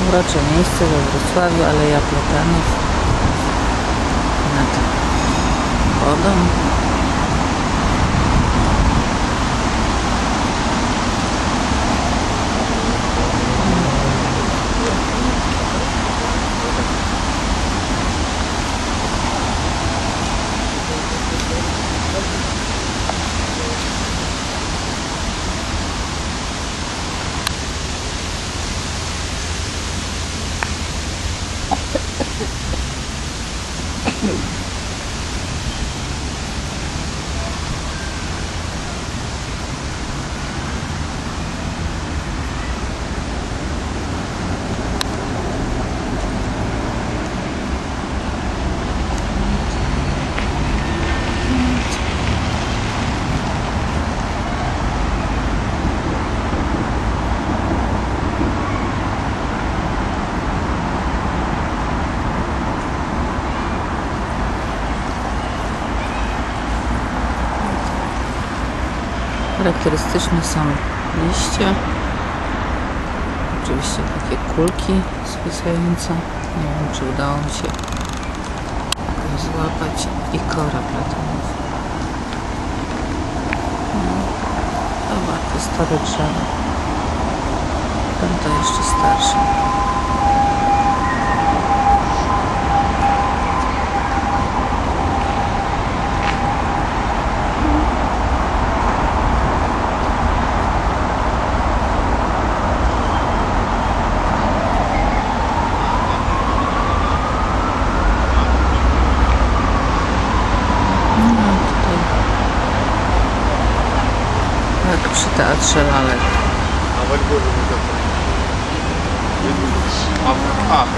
Urocze miejsce we Wrocławiu, Aleja Platanów nad wodą. Charakterystyczne są liście, oczywiście takie kulki zwisające. Nie wiem, czy udało mi się złapać, i kora platanów. No, to stare drzewo, tamto jeszcze starsze. Jak przy teatrze lalek.